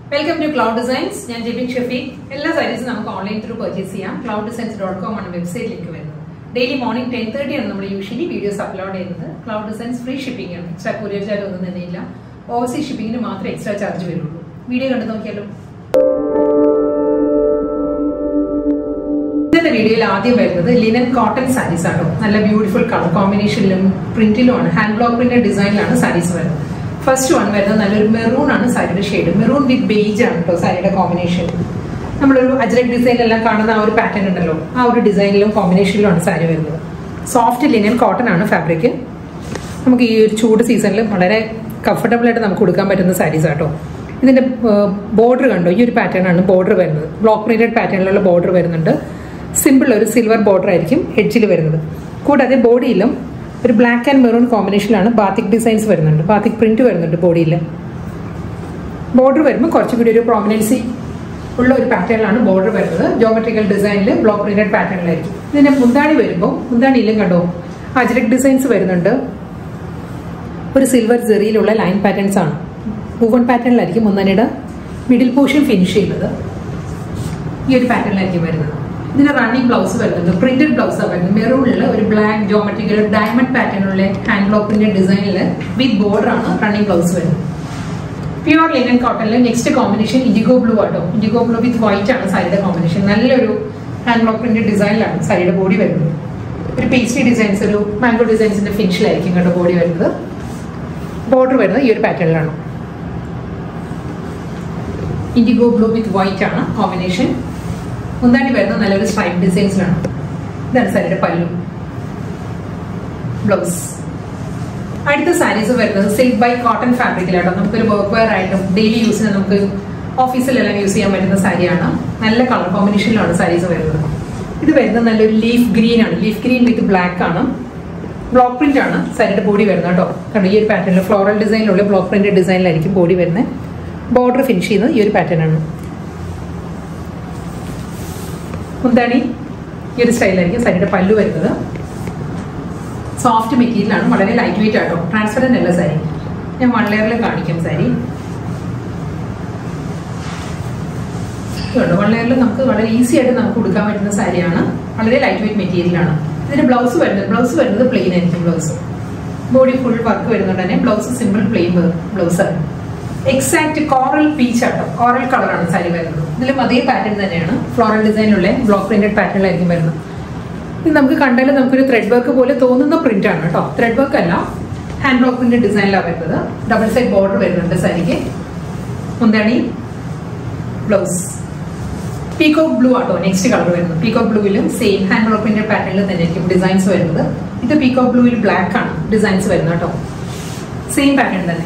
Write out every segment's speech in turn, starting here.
Welcome to Cloud Designs. I am Jibin Shafiq. All sarees we online through purchase cheyam. clouddesigns.com ആണ് website link വരുന്നത്. Daily morning 10:30 ആണ് നമ്മൾ usually videos upload ചെയ്യുന്നത്. Cloud Designs free shipping ആണ്. Extra courier charge ഒന്നും തന്നെയില്ല. Overseas shipping ന് മാത്രമേ extra charge വരുള്ളൂ. വീഡിയോ കണ്ടു നോക്കിയാലോ. ഇന്നത്തെ വീഡിയോയിൽ ആദ്യം വരുന്നത് ലിനൻ കോട്ടൺ സാരീസ് ആണ്. നല്ല ബ്യൂട്ടിഫുൾ കളർ കോമ്പിനേഷനിലും പ്രിന്റിലും ആണ്. ഹാൻഡ് ബ്ലോക്ക് പ്രിന്റ് ഡിസൈനിലാണ് സാരീസ് വരുന്നത്. ഫസ്റ്റ് വൺ വരുന്നത് നല്ലൊരു മെറൂൺ ആണ് സാരിയുടെ ഷെയ്ഡ്. മെറൂൺ വിത്ത് ബേജ് ആണ് കേട്ടോ സാരിയുടെ കോമ്പിനേഷൻ. നമ്മളൊരു അജ്രക് ഡിസൈനിലെല്ലാം കാണുന്ന ആ ഒരു പാറ്റേൺ ഉണ്ടല്ലോ, ആ ഒരു ഡിസൈനിലും കോമ്പിനേഷനിലുമാണ് സാരി വരുന്നത്. സോഫ്റ്റ് ലിനൻ കോട്ടൺ ആണ് ഫാബ്രിക്. നമുക്ക് ഈ ഒരു ചൂട് സീസണിൽ വളരെ കംഫർട്ടബിൾ ആയിട്ട് നമുക്ക് കൊടുക്കാൻ പറ്റുന്ന സാരീസ് ആട്ടോ. ഇതിന്റെ ബോർഡർ കണ്ടോ, ഈ ഒരു പാറ്റേൺ ആണ് ബോർഡർ വരുന്നത്. ബ്ലോക്ക് പ്രിന്റഡ് പാറ്റേണിലുള്ള ബോർഡർ വരുന്നുണ്ട്. സിമ്പിൾ ഒരു സിൽവർ ബോർഡർ ആയിരിക്കും എഡ്ജിൽ വരുന്നത്. കൂടാതെ ബോഡിയിലും ഒരു ബ്ലാക്ക് ആൻഡ് മെറൂൺ കോമ്പിനേഷനിലാണ് ബാത്തിക് ഡിസൈൻസ് വരുന്നുണ്ട്. ബാത്തിക് പ്രിന്റ് വരുന്നുണ്ട് ബോഡിയിൽ. ബോർഡർ വരുമ്പോൾ കുറച്ചുകൂടി ഒരു പ്രോമിനൻസി ഉള്ള ഒരു പാറ്റേണിലാണ് ബോർഡർ വരുന്നത്. ജോമെട്രിക്കൽ ഡിസൈനിൽ ബ്ലോക്ക് പ്രിന്റഡ് പാറ്റേണിലായിരിക്കും. ഇതിന്റെ മുന്താണി വരുമ്പോൾ മുന്താണിയിലും കണ്ടോ അജ്രക് ഡിസൈൻസ് വരുന്നുണ്ട്. ഒരു സിൽവർ സെറിയിലുള്ള ലൈൻ പാറ്റേൺസ് ആണ്. വുവൺ പാറ്റേണിലായിരിക്കും മുന്താണിയുടെ മിഡിൽ പോർഷൻ ഫിനിഷ് ചെയ്യുന്നത്. ഈ ഒരു പാറ്റേണിലായിരിക്കും വരുന്നത്. ഇതിന് റണ്ണിങ് ബ്ലൗസ് വരുന്നുണ്ട്. പ്രിന്റഡ് ബ്ലൗസാണ് വരുന്നത്. മെറൂണിൽ ഒരു ബ്ലാക്ക് ജോമെട്രിക്കൽ ഡയമണ്ട് പാറ്റേണിലുള്ള ഹാൻഡ് ബ്ലോക്ക് പ്രിന്റഡ് ഡിസൈനിൽ വിത്ത് ബോർഡർ ആണ് റണ്ണിങ് ബ്ലൗസ് വരുന്നത്. പ്യുവർ ലിനൻ കോട്ടണിൽ നെക്സ്റ്റ് കോമ്പിനേഷൻ ഇൻഡിഗോ ബ്ലൂ ആട്ടോ. ഇൻഡിഗോ ബ്ലൂ വിത്ത് വൈറ്റ് ആണ് സാരിയുടെ കോമ്പിനേഷൻ. നല്ലൊരു ഹാൻഡ് ബ്ലോക്ക് പ്രിന്റഡ് ഡിസൈനിലാണ് സാരിയുടെ ബോഡി വരുന്നത്. ഒരു പേസ്ട്രി ഡിസൈൻസ്, ഒരു മാംഗോ ഡിസൈൻസിന്റെ ഫിനിഷിലായിരിക്കും കേട്ടോ ബോഡി വരുന്നത്. ബോർഡർ വരുന്നത് ഈ ഒരു പാറ്റേണിലാണ്. ഇൻഡിഗോ ബ്ലൂ വിത്ത് വൈറ്റ് ആണ് കോമ്പിനേഷൻ. മുന്താണി വരുന്നത് നല്ലൊരു സ്ട്രൈപ്പ് ഡിസൈൻസിലാണ്. ഇതാണ് സാരിയുടെ പല്ലു, ബ്ലൗസ്. അടുത്ത സാരീസ് വരുന്നത് സിൽക്ക് ബൈ കോട്ടൺ ഫാബ്രിക്കിലാട്ടോ. നമുക്കൊരു വർക്ക് വെയർ ആയിട്ടും ഡെയിലി യൂസിന് നമുക്ക് ഓഫീസിലെല്ലാം യൂസ് ചെയ്യാൻ പറ്റുന്ന സാരിയാണ്. നല്ല കളർ കോമ്പിനേഷനിലാണ് സാരീസ് വരുന്നത്. ഇത് വരുന്നത് നല്ലൊരു ലീഫ് ഗ്രീൻ ആണ്. ലീഫ് ഗ്രീൻ വിത്ത് ബ്ലാക്ക് ആണ്. ബ്ലോക്ക് പ്രിന്റ് ആണ് സാരിയുടെ ബോഡി വരുന്നത് കേട്ടോ. കണ്ടോ ഈ ഒരു പാറ്റേണിൽ ഫ്ലോറൽ ഡിസൈനിലുള്ള ബ്ലോക്ക് പ്രിന്റ് ഡിസൈനിലായിരിക്കും ബോഡി വരുന്നത്. ബോർഡർ ഫിനിഷ് ചെയ്യുന്നത് ഈ ഒരു പാറ്റേൺ ആണ്. മുന്താണി ഈ ഒരു സ്റ്റൈലായിരിക്കും സാരിയുടെ പല്ലു വരുന്നത്. സോഫ്റ്റ് മെറ്റീരിയലാണ്, വളരെ ലൈറ്റ് വെയിറ്റ് ആട്ടോ. ട്രാൻസ്പെറന്റ് അല്ല സാരി. ഞാൻ വൺ ലെയറിൽ കാണിക്കാം സാരി. വൺ ലെയറിൽ നമുക്ക് വളരെ ഈസി ആയിട്ട് നമുക്ക് കൊടുക്കാൻ പറ്റുന്ന സാരിയാണ്. വളരെ ലൈറ്റ് വെയിറ്റ് മെറ്റീരിയലാണ്. ഇതിന്റെ ബ്ലൗസ് വരുന്നത് പ്ലെയിൻ ആയിരിക്കും. ബ്ലൗസ് ബോഡി ഫുൾ വർക്ക് വരുന്നുണ്ട് തന്നെ. ബ്ലൗസ് സിമ്പിൾ പ്ലെയിൻ ബ്ലൗസ് ആണ്. എക്സാക്ട് കോറൽ പീച്ച് ആട്ടോ. കോറൽ കളറാണ് സാരി വരുന്നത്. ഇതിലും അതേ പാറ്റേൺ തന്നെയാണ്. ഫ്ലോറൽ ഡിസൈനുള്ള ബ്ലോക്ക് പ്രിന്റഡ് പാറ്റേണിലായിരിക്കും വരുന്നത്. ഇത് നമുക്ക് കണ്ടാലും നമുക്കൊരു ത്രെഡ് വർക്ക് പോലെ തോന്നുന്ന പ്രിന്റ് ആണ് കേട്ടോ. ത്രെഡ് വർക്ക് അല്ല, ഹാൻഡ് ബ്ലോക്ക് പ്രിന്റഡ് ഡിസൈനിലാണ് വരുന്നത്. ഡബിൾ സൈഡ് ബോർഡർ വരുന്നുണ്ട് സാരിക്ക്. മുന്താണി, ബ്ലൗസ്. പീകോക്ക് ബ്ലൂ ആട്ടോ നെക്സ്റ്റ് കളർ വരുന്നത്. പീകോക്ക് ബ്ലൂവിലും സെയിം ഹാൻഡ് ബ്ലോക്ക് പ്രിന്റഡ് പാറ്റേണിൽ തന്നെ ആയിരിക്കും ഡിസൈൻസ് വരുന്നത്. ഇത് പീകോക്ക് ബ്ലൂവിൽ ബ്ലാക്ക് ആണ് ഡിസൈൻസ് വരുന്നത് കേട്ടോ. സെയിം പാറ്റേൺ തന്നെ,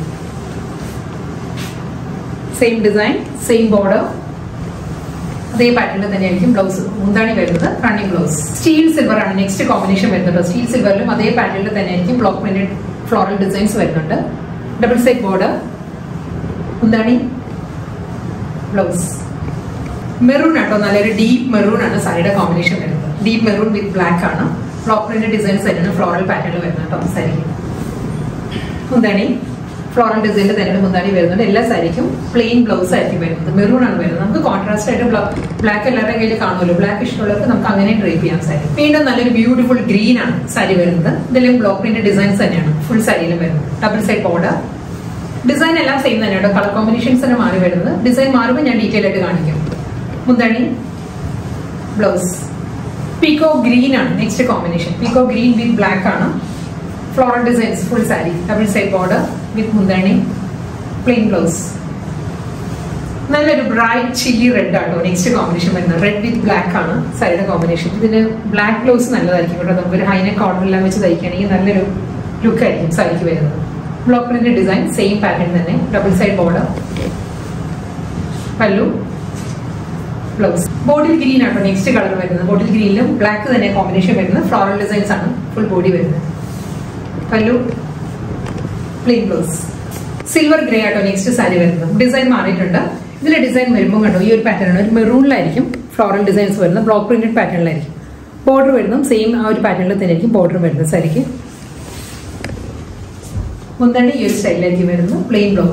സെയിം ഡിസൈൻ, സെയിം ബോർഡർ, അതേ പാറ്റേണിൽ തന്നെയായിരിക്കും ബ്ലൗസ്. മുന്താണി വരുന്നത് റണ്ണിങ് ബ്ലൗസ്. സ്റ്റീൽ സിൽവർ ആണ് നെക്സ്റ്റ് കോമ്പിനേഷൻ വരുന്നത്. സ്റ്റീൽ സിൽവറിലും അതേ പാറ്റേണിൽ തന്നെയായിരിക്കും ബ്ലോക്ക് പ്രിന്റഡ് ഫ്ലോറൽ ഡിസൈൻസ് വരുന്നുണ്ട്. ഡബിൾ സൈഡ് ബോർഡർ, മുന്താണി, ബ്ലൗസ്. മെറൂൺ ആട്ടോ, നല്ലൊരു ഡീപ്പ് മെറൂൺ ആണ് സാരിയുടെ കോമ്പിനേഷൻ വരുന്നത്. ഡീപ്പ് മെറൂൺ വിത്ത് ബ്ലാക്ക് ആണ്. ബ്ലോക്ക് പ്രിന്റഡ് ഡിസൈൻസ് തന്നെയാണ് ഫ്ലോറൽ പാറ്റേണിൽ വരുന്നത് കേട്ടോ സാരിക്ക്. മുന്താണി ഫ്ലോറൽ ഡിസൈനിൽ തന്നെ മുന്താണി വരുന്നുണ്ട്. എല്ലാ സാരിക്കും പ്ലെയിൻ ബ്ലൗസ് ആയിരിക്കും വരുന്നത്. മെറൂൺ ആണ് വരുന്നത്. നമുക്ക് കോൺട്രാസ്റ്റ് ആയിട്ട് ബ്ലാക്ക് എല്ലാവരുടെ കയ്യിൽ കാണുമല്ലോ. ബ്ലാക്ക് ഇഷ്ടമുള്ളവർക്ക് നമുക്ക് അങ്ങനെ ഡ്രൈപ്പ് ചെയ്യാം സാരി. വീണ്ടും നല്ലൊരു ബ്യൂട്ടിഫുൾ ഗ്രീൻ ആണ് സാരി വരുന്നത്. ഇതിലും ബ്ലോക്ക് പ്രിന്റ് ഡിസൈൻസ് തന്നെയാണ് ഫുൾ സാരിയിലും വരുന്നത്. Double side border. ഡിസൈൻ എല്ലാം സെയിം തന്നെയാണ്. കളർ കോമ്പിനേഷൻസ് തന്നെ മാറി വരുന്നത്. ഡിസൈൻ മാറുമ്പോൾ ഞാൻ ഡീറ്റെയിൽ ആയിട്ട് കാണിക്കും. മുന്താണി, ബ്ലൗസ്. പീകോ ഗ്രീൻ ആണ് next combination. Peacock green with black ആണ്. Floral designs full sari. Double side border with മുന്താണി, പ്ലെയിൻ ബ്ലൗസ്. നല്ലൊരു ബ്രൈറ്റ് ചില്ലി റെഡ് ആട്ടോ നെക്സ്റ്റ് കോമ്പിനേഷൻ വരുന്നത്. റെഡ് വിത്ത് ബ്ലാക്ക് ആണ് സാരിയുടെ കോമ്പിനേഷൻ. ഇതിന് ബ്ലാക്ക് ബ്ലൗസ് നല്ലതായിരിക്കും കേട്ടോ. നമുക്കൊരു ഹൈനെക്ക് കോർണർ എല്ലാം വെച്ച് തയ്ക്കുകയാണെങ്കിൽ നല്ലൊരു ലുക്ക് ആയിരിക്കും സാരിക്ക് വരുന്നത്. Block print design same pattern തന്നെ. Double side border, pallu, blouse. Bottle green ആട്ടോ നെക്സ്റ്റ് കളർ വരുന്നത്. ബോട്ടിൽ ഗ്രീനിലും ബ്ലാക്ക് തന്നെ കോമ്പിനേഷൻ വരുന്നത്. ഫ്ലോറൽ ഡിസൈൻസ് ആണ് ഫുൾ ബോഡി വരുന്നത്. Pallu, plain blouse. Silver grey ആട്ടോ നെക്സ്റ്റ് സാരി വരുന്നത്. ഡിസൈൻ മാറിയിട്ടുണ്ട്. ഇതിന്റെ ഡിസൈൻ വരുമ്പോൾ കണ്ടോ ഈ ഒരു പാറ്റേൺ ആണ്. ഒരു മെറൂണിലായിരിക്കും ഫ്ലോറൽ ഡിസൈൻസ് വരുന്നത്. ബ്ലോക്ക് പ്രിന്റഡ് പാറ്റേണിലായിരിക്കും. ബോർഡർ വരുന്നതും സെയിം ആ ഒരു പാറ്റേണിൽ തന്നെ ആയിരിക്കും ബോർഡർ വരുന്നത് സാരിക്ക്. മുന്താണി ഈ ഒരു സ്റ്റൈലിലായിരിക്കും വരുന്നത്. Plain blouse.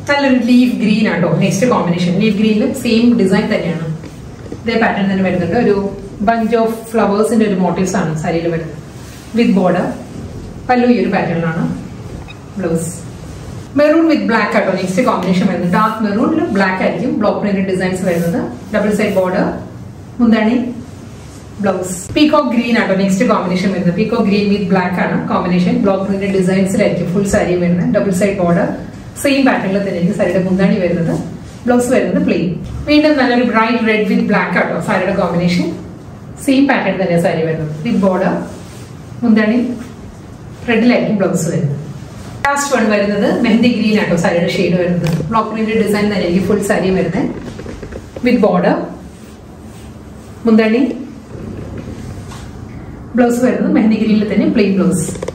നല്ലൊരു ലീഫ് ഗ്രീൻ ആട്ടോ നെക്സ്റ്റ് കോമ്പിനേഷൻ. ലീഫ് ഗ്രീനിലും സെയിം ഡിസൈൻ തന്നെയാണ്, ഇതേ പാറ്റേൺ തന്നെ വരുന്നുണ്ട്. ഒരു ബഞ്ച് ഓഫ് ഫ്ലവേഴ്സിന്റെ ഒരു മോട്ടീവ്സ് ആണ് സാരിയിൽ വരുന്നത് വിത്ത് ബോർഡർ. പല്ലു ഈ ഒരു പാറ്റേണിലാണ്. ബ്ലൗസ് മെറൂൺ വിത്ത് ബ്ലാക്ക് ആട്ടോ നെക്സ്റ്റ് കോമ്പിനേഷൻ വരുന്നത്. ഡാർക്ക് മെറൂണിൽ ബ്ലാക്ക് ആയിരിക്കും ബ്ലോക്ക് പ്രിന്റ് ഡിസൈൻസ് വരുന്നത്. ഡബിൾ സൈഡ് ബോർഡർ, മുന്താണി, ബ്ലൗസ്. പീകോക്ക് ഗ്രീൻ ആട്ടോ നെക്സ്റ്റ് കോമ്പിനേഷൻ വരുന്നത്. പീകോക്ക് ഗ്രീൻ വിത്ത് ബ്ലാക്ക് ആണ് കോമ്പിനേഷൻ. ബ്ലോക്ക് പ്രിന്റ് ഡിസൈൻസിലായിരിക്കും ഫുൾ സാരി വരുന്നത്. ഡബിൾ സൈഡ് ബോർഡർ, സെയിം പാറ്റേണിൽ തന്നെയായിരിക്കും സാരിയുടെ മുന്താണി വരുന്നത്. ബ്ലൗസ് വരുന്നത് പ്ലെയിൻ. വീണ്ടും നല്ലൊരു ബ്രൈറ്റ് റെഡ് വിത്ത് ബ്ലാക്ക് ആട്ടോ സാരിയുടെ കോമ്പിനേഷൻ. സെയിം പാറ്റേൺ തന്നെയാണ് സാരി വരുന്നത്. വിത്ത് ബോർഡർ, മുന്താണി റെഡിലായിരിക്കും ബ്ലൗസ് വരുന്നത്. ലാസ്റ്റ് വൺ വരുന്നത് മെഹന്തി ഗ്രീൻ ആട്ടോ സാരിയുടെ ഷെയ്ഡ് വരുന്നത്. ബ്ലോക്ക് പ്രിന്റ് ഡിസൈൻ തന്നെയായിരിക്കും ഫുൾ സാരി വരുന്നത്. വിത്ത് ബോർഡർ, മുന്താണി, ബ്ലൗസ് വരുന്നത് മെഹന്തി ഗ്രീനിൽ തന്നെ പ്ലെയിൻ ബ്ലൗസ്.